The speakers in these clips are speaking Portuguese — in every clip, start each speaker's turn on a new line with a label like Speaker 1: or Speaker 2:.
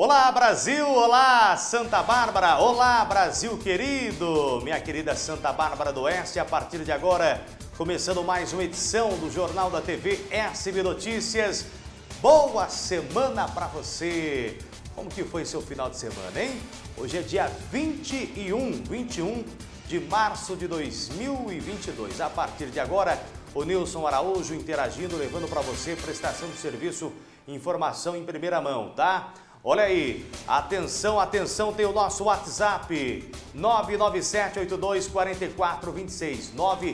Speaker 1: Olá Brasil, olá Santa Bárbara, olá Brasil querido, minha querida Santa Bárbara do Oeste, a partir de agora, começando mais uma edição do Jornal da TV SB Notícias. Boa semana para você! Como que foi seu final de semana, hein? Hoje é dia 21 de março de 2022. A partir de agora, o Nilson Araújo interagindo, levando para você prestação de serviço, informação em primeira mão, tá? Olha aí, atenção, atenção, tem o nosso WhatsApp, 997824426,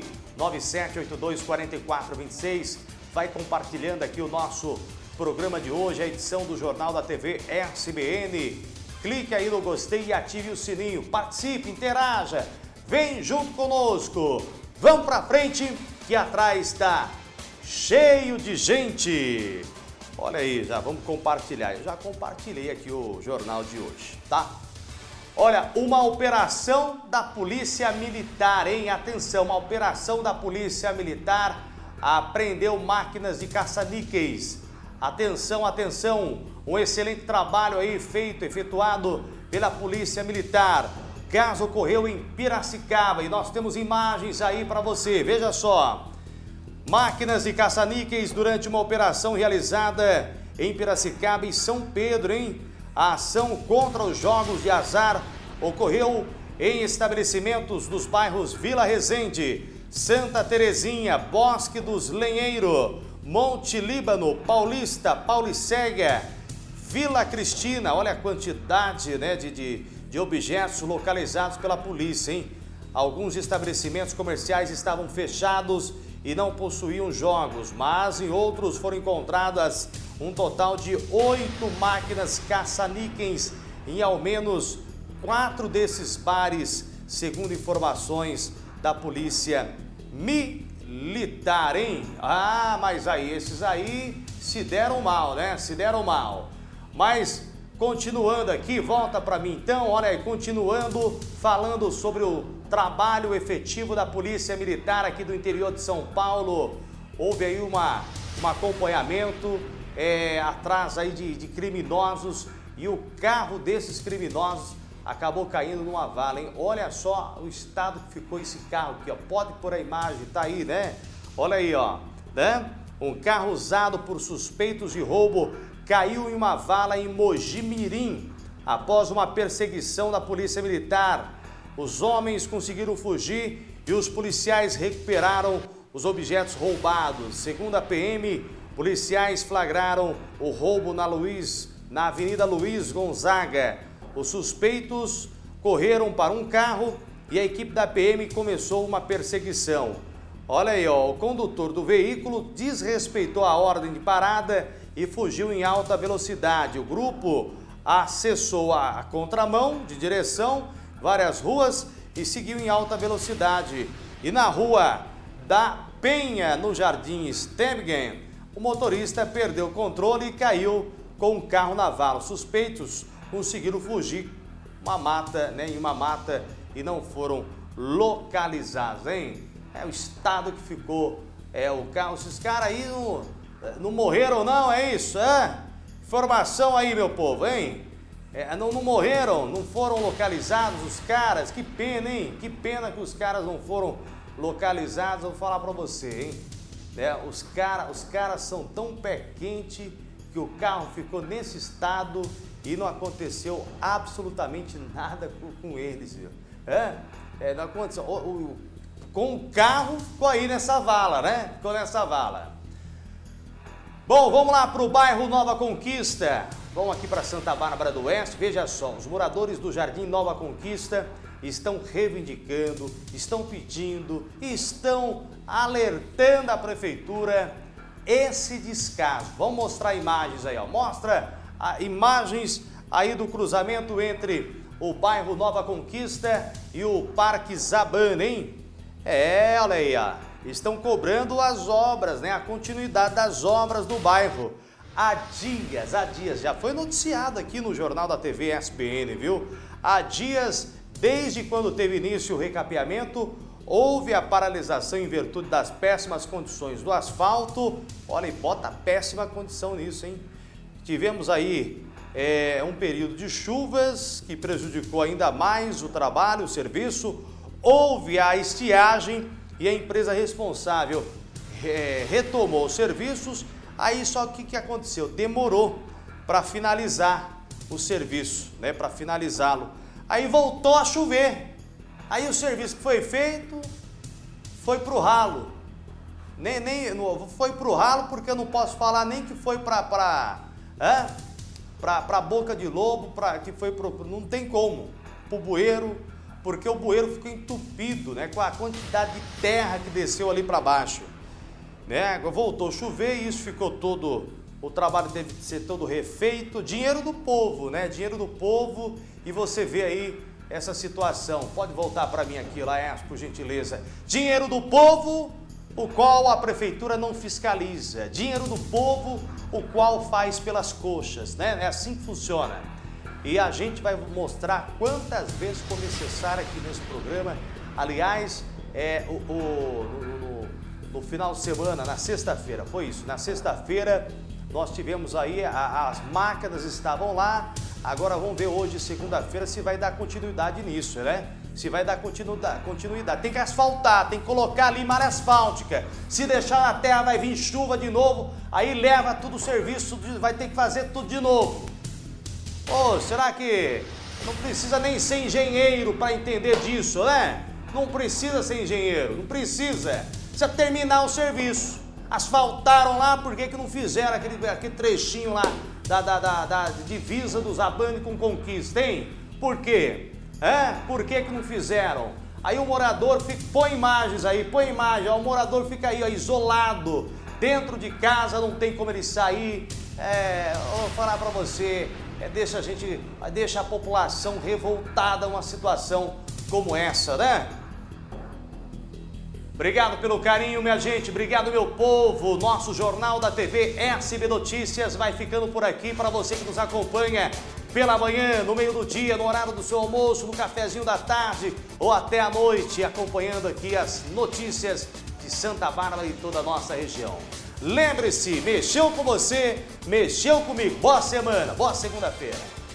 Speaker 1: 997824426. Vai compartilhando aqui o nosso programa de hoje, a edição do Jornal da TV SBN. Clique aí no gostei e ative o sininho, participe, interaja, vem junto conosco. Vamos pra frente, que atrás está cheio de gente. Olha aí, já vamos compartilhar. Eu já compartilhei aqui o jornal de hoje, tá? Olha, uma operação da Polícia Militar, hein? Atenção, uma operação da Polícia Militar apreendeu máquinas de caça-níqueis. Atenção, atenção, um excelente trabalho aí efetuado pela Polícia Militar. O caso ocorreu em Piracicaba e nós temos imagens aí para você, veja só. Máquinas de caça-níqueis durante uma operação realizada em Piracicaba e São Pedro, hein? A ação contra os jogos de azar ocorreu em estabelecimentos dos bairros Vila Resende, Santa Terezinha, Bosque dos Lenheiro, Monte Líbano, Paulista, Paulicéia, Vila Cristina. Olha a quantidade, né, de objetos localizados pela polícia, hein? Alguns estabelecimentos comerciais estavam fechados e não possuíam jogos, mas em outros foram encontradas um total de 8 máquinas caça-níqueis em ao menos 4 desses bares, segundo informações da Polícia Militar, hein? Ah, mas aí, esses aí se deram mal, né? Se deram mal. Mas, continuando aqui, volta para mim então, olha aí, continuando, falando sobre o trabalho efetivo da Polícia Militar aqui do interior de São Paulo. Houve aí um acompanhamento atrás aí de criminosos e o carro desses criminosos acabou caindo numa vala, hein? Olha só o estado que ficou esse carro aqui, ó. Pode pôr a imagem, tá aí, né? Olha aí, ó, né? Um carro usado por suspeitos de roubo caiu em uma vala em Mogi Mirim após uma perseguição da Polícia Militar. Os homens conseguiram fugir e os policiais recuperaram os objetos roubados. Segundo a PM, policiais flagraram o roubo na Avenida Luiz Gonzaga. Os suspeitos correram para um carro e a equipe da PM começou uma perseguição. Olha aí, ó, o condutor do veículo desrespeitou a ordem de parada e fugiu em alta velocidade. O grupo acessou a contramão de direção, várias ruas e seguiu em alta velocidade. E na rua da Penha, no Jardim Stebgen, o motorista perdeu o controle e caiu com o carro na vala. Os suspeitos conseguiram fugir em uma mata e não foram localizados, hein? É o estado que ficou o carro. Esses caras aí não morreram não, é isso? Informação aí, meu povo, hein? Não morreram, não foram localizados os caras. Que pena, hein? Que pena que os caras não foram localizados. Eu vou falar pra você, hein? Os caras são tão pé quente que o carro ficou nesse estado e não aconteceu absolutamente nada com eles, viu? Não aconteceu. Com o carro ficou aí nessa vala, né? Ficou nessa vala. Bom, vamos lá para o bairro Nova Conquista. Vamos aqui para Santa Bárbara do Oeste. Veja só, os moradores do Jardim Nova Conquista estão reivindicando, estão pedindo, estão alertando a prefeitura esse descaso. Vamos mostrar imagens aí, ó. Mostra imagens aí do cruzamento entre o bairro Nova Conquista e o Parque Zabana, hein? Olha aí, ó. Estão cobrando as obras, né? A continuidade das obras do bairro. Há dias, já foi noticiado aqui no Jornal da TV SBN, viu? Há dias, desde quando teve início o recapeamento, houve a paralisação em virtude das péssimas condições do asfalto. Olha, e bota péssima condição nisso, hein? Tivemos aí um período de chuvas que prejudicou ainda mais o trabalho, o serviço. Houve a estiagem e a empresa responsável retomou os serviços. Aí só que o que aconteceu? Demorou para finalizar o serviço, né? Para finalizá-lo. Aí voltou a chover. Aí o serviço que foi feito foi para o ralo. Foi para o ralo, porque eu não posso falar nem que foi para boca de lobo, não tem como, para o bueiro, porque o bueiro ficou entupido, né, com a quantidade de terra que desceu ali para baixo. Né? Voltou a chover e isso ficou todo, o trabalho teve que ser todo refeito, dinheiro do povo, né? Dinheiro do povo, e você vê aí essa situação. Pode voltar para mim aqui, Laércio, por gentileza. Dinheiro do povo, o qual a prefeitura não fiscaliza. Dinheiro do povo, o qual faz pelas coxas, né? É assim que funciona. E a gente vai mostrar quantas vezes for necessário aqui nesse programa. Aliás, no final de semana, na sexta-feira, foi isso. Na sexta-feira nós tivemos aí, as máquinas estavam lá. Agora vamos ver hoje, segunda-feira, se vai dar continuidade nisso, né? Se vai dar continuidade. Tem que asfaltar, tem que colocar ali malha asfáltica. Se deixar na terra vai vir chuva de novo, aí leva tudo o serviço, vai ter que fazer tudo de novo. Ô, será que não precisa nem ser engenheiro para entender disso, né? Não precisa ser engenheiro, não precisa. Precisa terminar o serviço. Asfaltaram lá, por que não fizeram aquele trechinho lá da divisa dos Zabane com Conquista, hein? Por quê? Por que não fizeram? Aí o morador põe imagens aí, ó, o morador fica aí, ó, isolado, dentro de casa, não tem como ele sair. Vou falar pra você, deixa a população revoltada uma situação como essa, né? Obrigado pelo carinho, minha gente. Obrigado, meu povo. Nosso Jornal da TV SB Notícias vai ficando por aqui para você que nos acompanha pela manhã, no meio do dia, no horário do seu almoço, no cafezinho da tarde ou até à noite, acompanhando aqui as notícias de Santa Bárbara e toda a nossa região. Lembre-se, mexeu com você, mexeu comigo. Boa semana, boa segunda-feira.